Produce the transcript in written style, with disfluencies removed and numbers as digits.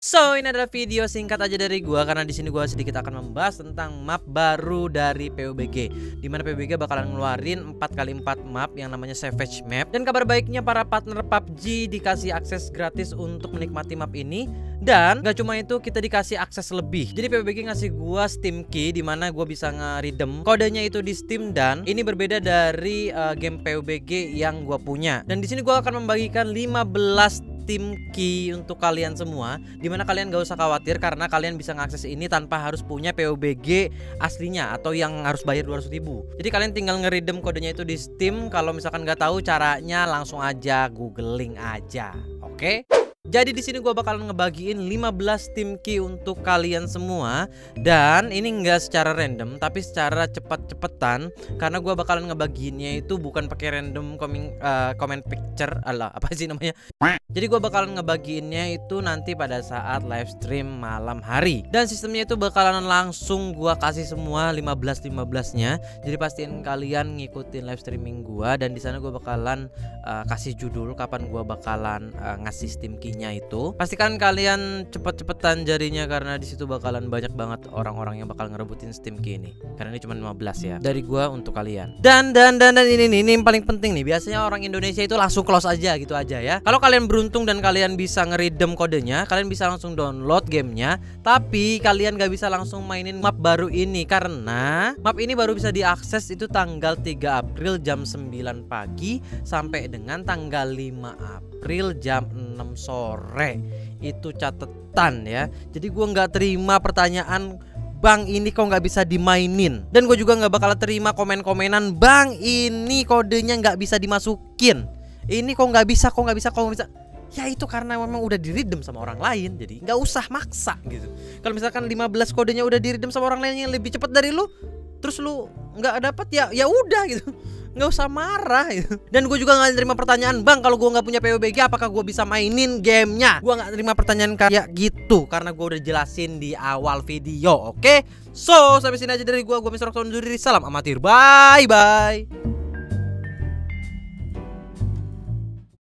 So, ini adalah video singkat aja dari gua karena di sini gua sedikit akan membahas tentang map baru dari PUBG. Dimana PUBG bakalan ngeluarin 4x4 map yang namanya Savage Map. Dan kabar baiknya para partner PUBG dikasih akses gratis untuk menikmati map ini. Dan gak cuma itu, kita dikasih akses lebih. Jadi PUBG ngasih gua Steam Key dimana gua bisa nge-redeem kodenya itu di Steam. Dan ini berbeda dari game PUBG yang gua punya. Dan di sini gua akan membagikan 15 Steam Key untuk kalian semua, dimana kalian gak usah khawatir karena kalian bisa ngakses ini tanpa harus punya PUBG aslinya atau yang harus bayar 200.000. Jadi kalian tinggal nge-redeem kodenya itu di Steam. Kalau misalkan gak tahu caranya, langsung aja googling aja. Oke? Jadi di sini gua bakalan ngebagiin 15 Steam Key untuk kalian semua. Dan ini enggak secara random tapi secara cepet-cepetan, karena gua bakalan ngebagiinnya itu bukan pakai random comment picture. Alah, apa sih namanya? Jadi gua bakalan ngebagiinnya itu nanti pada saat live stream malam hari. Dan sistemnya itu bakalan langsung gua kasih semua 15-15-nya. Jadi pastiin kalian ngikutin live streaming gua, dan di sana gua bakalan kasih judul kapan gua bakalan ngasih Steam Key-nya itu. Pastikan kalian cepet-cepetan jarinya karena di situ bakalan banyak banget orang-orang yang bakal ngerebutin Steam Key ini. Karena ini cuma 15 ya dari gua untuk kalian. Dan ini yang paling penting nih. Biasanya orang Indonesia itu langsung close aja gitu aja ya. Kalau kalian beruntung dan kalian bisa nge-redeem kodenya, kalian bisa langsung download gamenya. Tapi kalian gak bisa langsung mainin map baru ini karena map ini baru bisa diakses itu tanggal 3 April jam 9 pagi sampai dengan tanggal 5 April jam 6 sore. Itu catatan ya. Jadi gua nggak terima pertanyaan, "Bang, ini kok nggak bisa dimainin?" Dan gue juga nggak bakal terima komen-komenan, "Bang, ini kodenya nggak bisa dimasukin. Ini kok nggak bisa, kok nggak bisa, kok nggak bisa." Ya itu karena memang udah di-redeem sama orang lain, jadi nggak usah maksa gitu. Kalau misalkan 15 kodenya udah di-redeem sama orang lain yang lebih cepat dari lu, terus lu nggak dapat, ya udah gitu. Nggak usah marah gitu. Dan gue juga nggak terima pertanyaan, "Bang, kalau gue nggak punya PUBG apakah gue bisa mainin gamenya?" Gue nggak terima pertanyaan kayak gitu karena gue udah jelasin di awal video. Oke? So, sampai sini aja dari gue Mr. Roxon Zuri. Salam amatir. Bye bye.